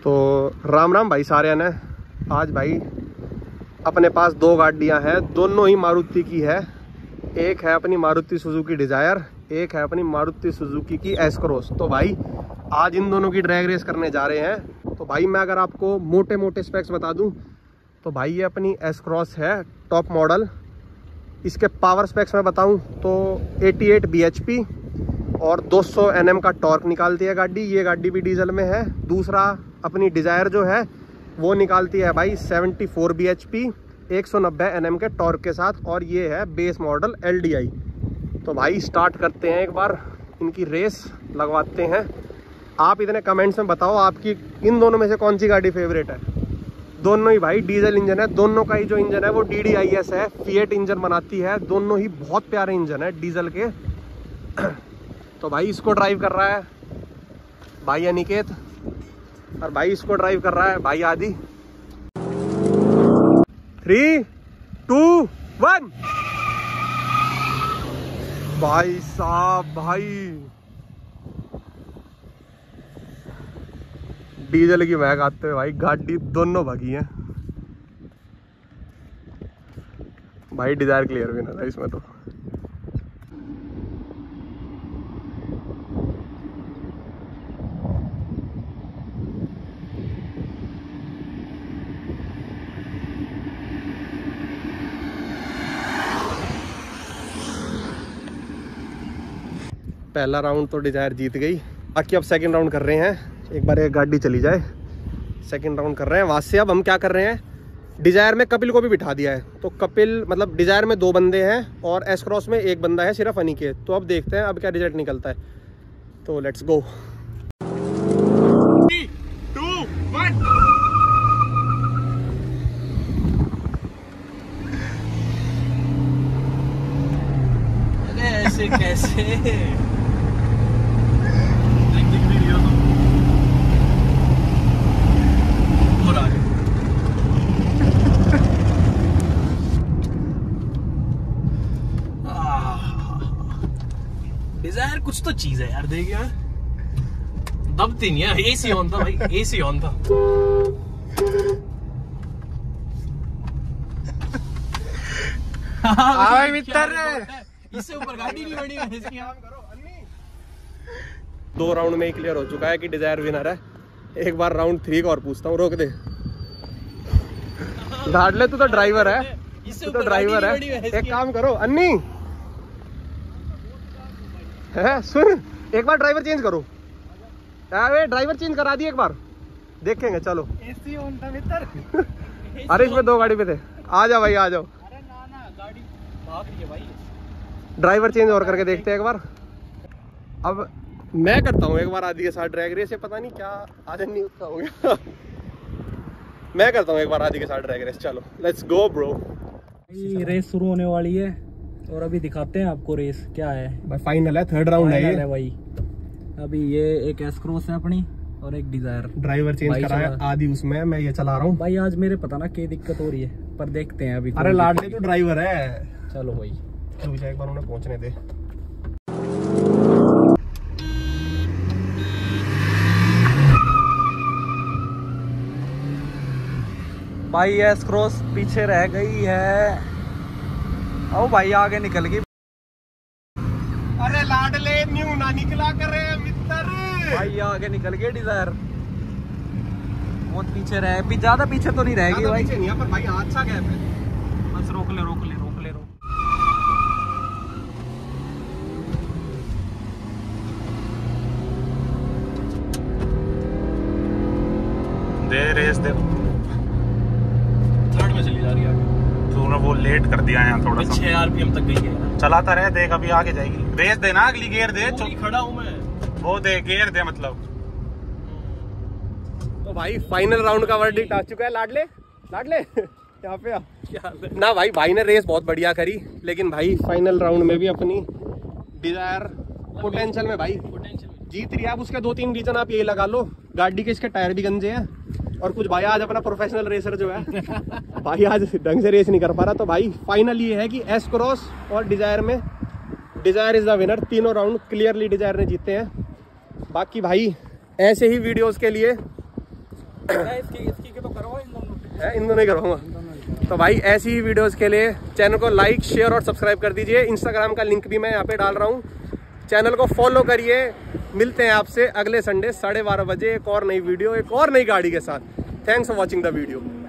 तो राम राम भाई सारे ने। आज भाई अपने पास दो गाड़ियां हैं, दोनों ही मारुति की है। एक है अपनी मारुति सुजुकी डिजायर, एक है अपनी मारुति सुजुकी की एस क्रॉस। तो भाई आज इन दोनों की ड्रैग रेस करने जा रहे हैं। तो भाई मैं अगर आपको मोटे मोटे स्पेक्स बता दूं तो भाई ये अपनी एस क्रॉस है टॉप मॉडल। इसके पावर स्पेक्स मैं बताऊं तो 88 bhp और 200 Nm का टॉर्क निकालती है गाड़ी। ये गाड़ी भी डीजल में है। दूसरा अपनी डिजायर जो है वो निकालती है भाई 74 bhp 190 Nm के टॉर्क के साथ, और ये है बेस मॉडल LDI। तो भाई स्टार्ट करते हैं, एक बार इनकी रेस लगवाते हैं। आप इतने कमेंट्स में बताओ आपकी इन दोनों में से कौन सी गाड़ी फेवरेट है। दोनों ही भाई डीजल इंजन है, दोनों का ही जो इंजन है वो DDIS है, फिएट इंजन बनाती है। दोनों ही बहुत प्यारे इंजन है डीजल के। तो भाई इसको ड्राइव कर रहा है भाई अनिकेत, और भाई इसको ड्राइव कर रहा है भाई आदि। 3, 2, 1। भाई साहब भाई डीजल की महक आते हुए भाई गाड़ी दोनों भगी हैं। भाई डिजायर क्लियर भी ना था इसमें तो। पहला राउंड तो डिजायर जीत गई। बाकी अब सेकंड राउंड कर रहे हैं। एक बार एक गाड़ी चली जाए, सेकंड राउंड कर रहे हैं। वहाँ से अब हम क्या कर रहे हैं, डिजायर में कपिल को भी बिठा दिया है। तो कपिल मतलब डिजायर में 2 बंदे हैं और एस क्रॉस में 1 बंदा है सिर्फ अनिकेत। तो अब देखते हैं अब क्या रिजल्ट निकलता है। तो लेट्स गो। 3, 2, 1। ऐसे कैसे डिजायर कुछ तो चीज है यार। देखिए दबती नहीं है। एसी ऑन था भाई, एसी ऑन था। भाई मित्र इससे ऊपर गाड़ी नहीं बढ़ी है इसकी। 2 राउंड में ही क्लियर हो चुका है कि डिजायर विनर है। एक बार राउंड 3 का और पूछता हूँ, रोक दे। लाडले तू तो ड्राइवर है, तू तो ड्राइवर है। एक काम करो अन्नी है, सुन एक बार ड्राइवर चेंज करो। अरे ड्राइवर चेंज करा दी एक बार, देखेंगे। चलो एसी ऑन था मित्र। अरे इसमें 2 गाड़ी पे थे। आ जाओ भाई आ जाओ। अरे ना गाड़ी भाग रही है भाई। ड्राइवर चेंज और करके देखते हैं एक बार। अब मैं करता हूँ एक बार आदि के साथ ड्रैग रेस। पता नहीं क्या आज नहीं उसका हो गया। मैं करता हूँ एक बार आदि के साथ ड्रैग रेस। चलो लेट्स गो ब्रो। रेस शुरू होने वाली है और अभी दिखाते हैं आपको रेस क्या है। भाई फाइनल है, 3rd राउंड है ये भाई। अभी ये एक एस क्रॉस है अपनी और एक डिजायर। ड्राइवर चेंज करा है आदि उसमें, मैं ये चला रहा हूँ भाई। आज मेरे पता ना क्या दिक्कत हो रही है पर देखते हैं अभी। अरे लाडली तो ड्राइवर है। चलो भाई मुझे एक बार उन्हें पहुंचने दे। भाई एस क्रॉस पीछे रह गई है। ओ भाई आगे निकल गई। अरे लाडले न्यू ना निकला करे मित्र। भाई आगे निकल गई डिजायर। बहुत पीछे रहे, ज्यादा पीछे तो नहीं रहेगी भाई। नहीं है पर भाई अच्छा गैप है। बस रोक ले रोक ले रोक ले रोक। दे रेस दे। 3rd में चली जा रही है। तूने वो लेट कर दिया यहाँ थोड़ा सा। 6 RPM तक गई है। चलाता रहे, देख अभी आगे जाएगी। रेस देना, अगली गेयर दे। खड़ा हूँ मैं। वो दे गेयर दे मतलब। तो भाई फाइनल राउंड का वर्डिक्ट आ चुका है। लाडले लाडले यहाँ पे ना भाई ने रेस बहुत बढ़िया करी, लेकिन भाई फाइनल राउंड में भी अपनी डिजायर पोटेंशियल में भाई जीत रही है। अब उसके 2-3 रीजन आप यही लगा लो, गाड़ी के इसके टायर भी गंजे हैं और कुछ भाई आज अपना प्रोफेशनल रेसर जो है भाई आज ढंग से रेस नहीं कर पा रहा। तो भाई फाइनल ये है कि एस क्रॉस और डिजायर में डिजायर इज द विनर। तीनों राउंड क्लियरली डिजायर ने जीते हैं। बाकी भाई ऐसे ही वीडियोस के लिए इसकी तो करवाओ इन दोनों ही करवाऊंगा। तो भाई ऐसी ही वीडियोस के लिए चैनल को लाइक शेयर और सब्सक्राइब कर दीजिए। इंस्टाग्राम का लिंक भी मैं यहाँ पे डाल रहा हूँ, चैनल को फॉलो करिए। मिलते हैं आपसे अगले संडे 12:30 बजे एक और नई वीडियो, एक और नई गाड़ी के साथ। Thanks for watching the video.